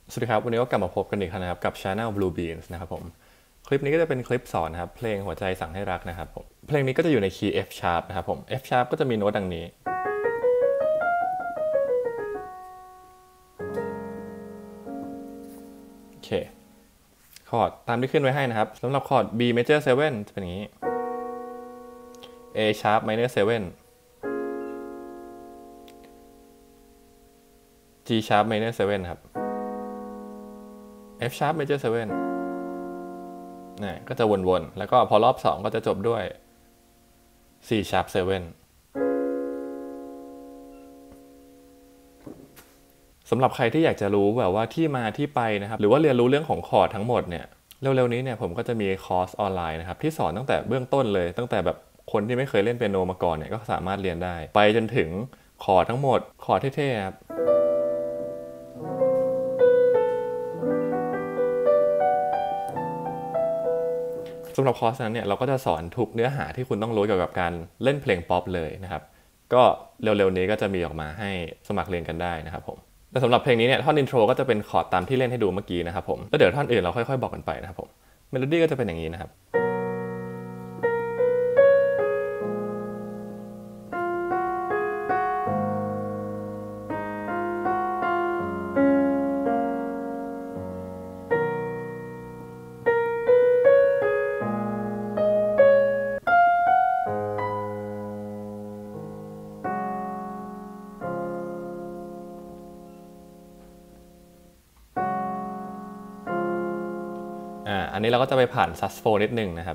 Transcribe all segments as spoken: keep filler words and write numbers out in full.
สวัสดีครับวันนี้ก็กลับมาพบกันอีกครั้งนะครับกับ Channel Blue Beans นะครับผมคลิปนี้ก็จะเป็นคลิปสอนนะครับเพลงหัวใจสั่งให้รักนะครับผมเพลงนี้ก็จะอยู่ในคีย์ F sharp นะครับผม F sharp ก็จะมีโน้ตดังนี้โอเคคอร์ดตามที่ขึ้นไว้ให้นะครับสำหรับคอร์ด B major เซเว่นจะเป็นอย่างนี้ A sharp minor เซเว่น G sharp minor เซเว่นครับ F sharp major เซเว่นนี่ก็จะวนๆแล้วก็พอรอบสองก็จะจบด้วย C sharp เซเว่นสำหรับใครที่อยากจะรู้แบบว่าที่มาที่ไปนะครับหรือว่าเรียนรู้เรื่องของคอร์ดทั้งหมดเนี่ยเร็วๆนี้เนี่ยผมก็จะมีคอร์สออนไลน์นะครับที่สอนตั้งแต่เบื้องต้นเลยตั้งแต่แบบคนที่ไม่เคยเล่นเปียโนมาก่อนเนี่ยก็สามารถเรียนได้ไปจนถึงคอร์ดทั้งหมดคอร์ดเท่ๆครับสำหรับคอร์สนั้นเนี่ยเราก็จะสอนทุกเนื้อหาที่คุณต้องรู้เกี่ยวกับการเล่นเพลงป๊อปเลยนะครับก็เร็วๆนี้ก็จะมีออกมาให้สมัครเรียนกันได้นะครับผมแต่สำหรับเพลงนี้เนี่ยท่อนอินโทรก็จะเป็นคอร์ดตามที่เล่นให้ดูเมื่อกี้นะครับผมแล้วเดี๋ยวท่อนอื่นเราค่อยๆบอกกันไปนะครับผมเมโลดี้ก็จะเป็นอย่างนี้นะครับอ่าอันนี้เราก็จะไปผ่านซัสโฟนิดนึงนะครับ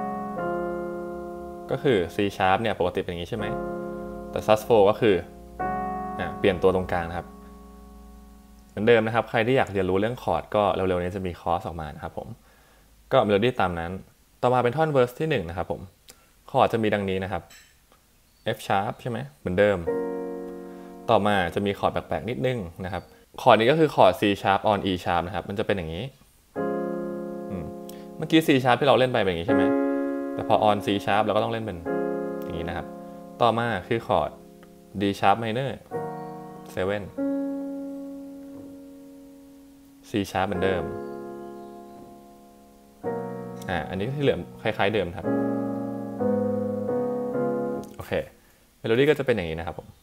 ก็คือ C sharp เนี่ยปกติเป็นอย่างนี้ใช่ไหมแต่ซัสโฟก็คืออ่าเปลี่ยนตัวตรงกลางนะครับเหมือนเดิมนะครับใครที่อยากเรียนรู้เรื่องคอร์ดก็เร็วๆนี้จะมีคอร์สออกมานะครับผมก็เมโลดี้ตามนั้นต่อมาเป็นท่อนเวอร์สที่หนึ่งนะครับผมคอร์ดจะมีดังนี้นะครับ F sharp ใช่ไหมเหมือนเดิมต่อมาจะมีคอร์ดแปลกๆนิดนึงนะครับคอร์ดนี้ก็คือคอร์ด C sharp on E sharp นะครับมันจะเป็นอย่างนี้เมื่อกี้ C sharp ที่เราเล่นไปเป็นอย่างนี้ใช่ไหมแต่พอ on C sharp เราก็ต้องเล่นเป็นอย่างนี้นะครับต่อมาคือคอร์ด D sharp minor เซเว่น C sharp เหมือนเดิมอ่าอันนี้ที่เหลือคล้ายๆเดิมครับโอเคเมโลดี้ก็จะเป็นอย่างนี้นะครับผม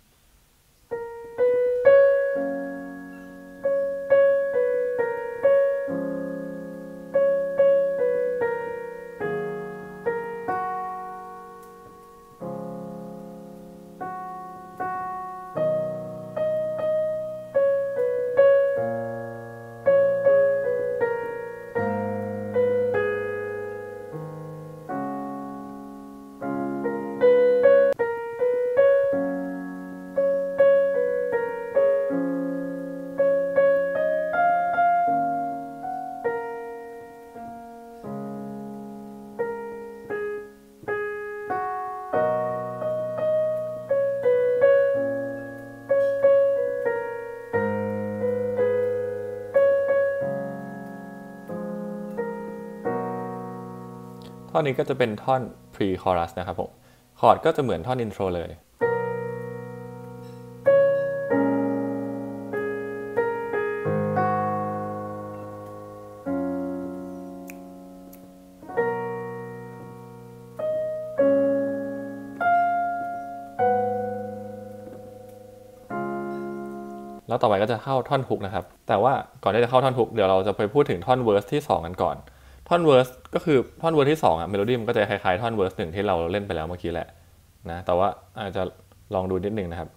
ท่อนนี้ก็จะเป็นท่อน pre chorus นะครับผมคอร์ดก็จะเหมือนท่อนอินโทรเลยแล้วต่อไปก็จะเข้าท่อนฮุกนะครับแต่ว่าก่อนที่จะเข้าท่อนฮุกเดี๋ยวเราจะไปพูดถึงท่อนเวอร์สที่สองกันก่อนท่อนเวอร์สก็คือท่อนเวอร์สที่สองอะเมโลดี้มันก็จะคล้ายๆท่อนเวอร์สหนึ่งที่เราเล่นไปแล้วเมื่อกี้แหละนะแต่ว่าอาจจะลองดูนิดนึงนะครับ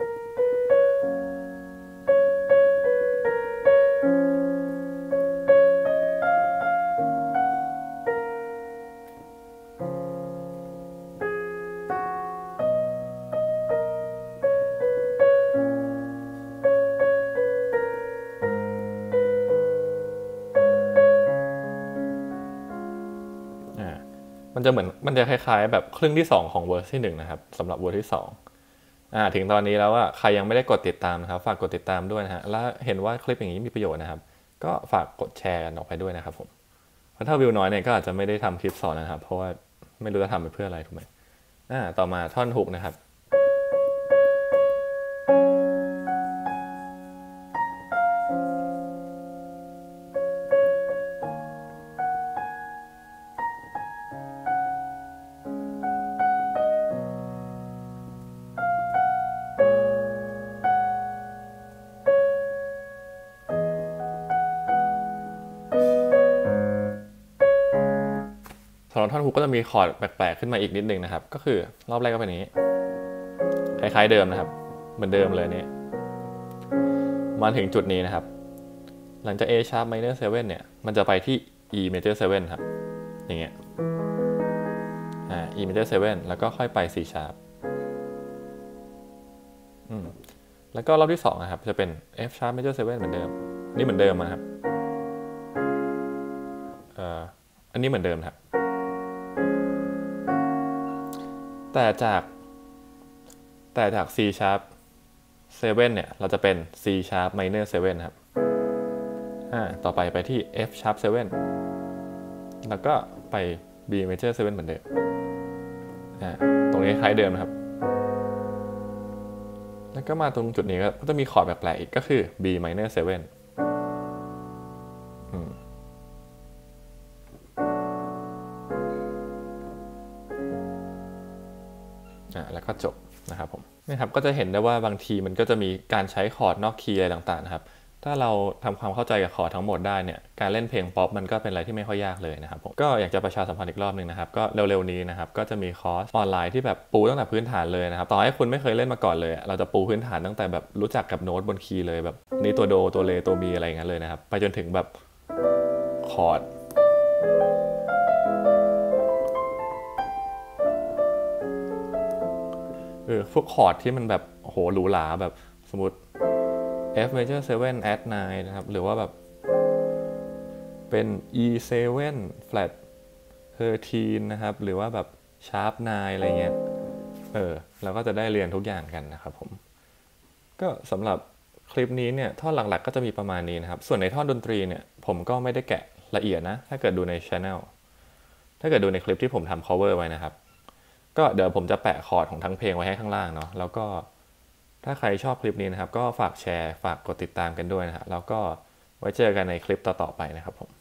มันจะเหมือนมันจะคล้ายๆแบบครึ่งที่สองของเวอร์สที่หนึ่งนะครับสำหรับเวอร์สที่สองอ่าถึงตอนนี้แล้วว่าใครยังไม่ได้กดติดตามนะครับฝากกดติดตามด้วยนะฮะแล้วเห็นว่าคลิปอย่างนี้มีประโยชน์นะครับก็ฝากกดแชร์กันออกไปด้วยนะครับผมเพราะถ้าวิวน้อยเนี่ยก็อาจจะไม่ได้ทำคลิปสอนนะครับเพราะว่าไม่รู้จะทำไปเพื่ออะไรถูกไหมอ่าต่อมาท่อนฮุกนะครับ อสำหรับท่อนฮุกก็จะมีคอร์ดแปลกๆขึ้นมาอีกนิดนึงนะครับก็คือรอบแรกก็เป็นอย่างนี้คล้ายๆเดิมนะครับเหมือนเดิมเลยนี่มาถึงจุดนี้นะครับหลังจาก A sharp minor เซเว่นเนี่ยมันจะไปที่ E major เซเว่นครับอย่างเงี้ยอ่า E major เซเว่นแล้วก็ค่อยไป C sharp อืมแล้วก็รอบที่สองนะครับจะเป็น F sharp major เซเว่นเหมือนเดิมนี่เหมือนเดิมนะครับเอ่ออันนี้เหมือนเดิมครับแต่จากแต่จาก C sharp เซเว่นเนี่ยเราจะเป็น C sharp minor เซเว่นครับอ่าต่อไปไปที่ F sharp เซเว่นแล้วก็ไป B major เซเว่นเหมือนเดิมอ่าตรงนี้คล้ายเดิมนะครับแล้วก็มาตรงจุดนี้ก็จะมีคอร์ดแปลกๆอีกก็คือ B minor เซเว่นอืมอ่าแล้วก็จบนะครับผมนี่ครับก็จะเห็นได้ว่าบางทีมันก็จะมีการใช้คอร์ดนอกคีย์อะไรต่างๆนะครับถ้าเราทำความเข้าใจกับคอร์ดทั้งหมดได้เนี่ยการเล่นเพลงป๊อปมันก็เป็นอะไรที่ไม่ค่อยยากเลยนะครับผมก็อยากจะประชาสัมพันธ์อีกรอบนึงนะครับก็เร็วๆนี้นะครับก็จะมีคอร์สออนไลน์ที่แบบปูตั้งแต่พื้นฐานเลยนะครับต่อให้คุณไม่เคยเล่นมาก่อนเลยเราจะปูพื้นฐานตั้งแต่แบบรู้จักกับโน้ตบนคีย์เลยแบบนี่ตัวโดตัวเลตัวมีอะไรอย่างเงี้ยเลยนะครับไปจนถึงแบบคอร์ดเออพวกคอร์ดที่มันแบบโหหรูหราแบบสมมติ F major เซเว่น add ไนน์นะครับหรือว่าแบบเป็น E เซเว่น flat เทอร์ทีนนะครับหรือว่าแบบ sharp ไนน์อะไรเงี้ยเออเราก็จะได้เรียนทุกอย่างกันนะครับผมก็สำหรับคลิปนี้เนี่ยท่อนหลักๆก็จะมีประมาณนี้นะครับส่วนในท่อนดนตรีเนี่ยผมก็ไม่ได้แกะละเอียดนะถ้าเกิดดูใน channel ถ้าเกิดดูในคลิปที่ผมทำ cover ไว้นะครับก็เดี๋ยวผมจะแปะคอร์ดของทั้งเพลงไว้ให้ข้างล่างเนาะแล้วก็ถ้าใครชอบคลิปนี้นะครับก็ฝากแชร์ฝากกดติดตามกันด้วยนะฮะแล้วก็ไว้เจอกันในคลิปต่อๆไปนะครับผม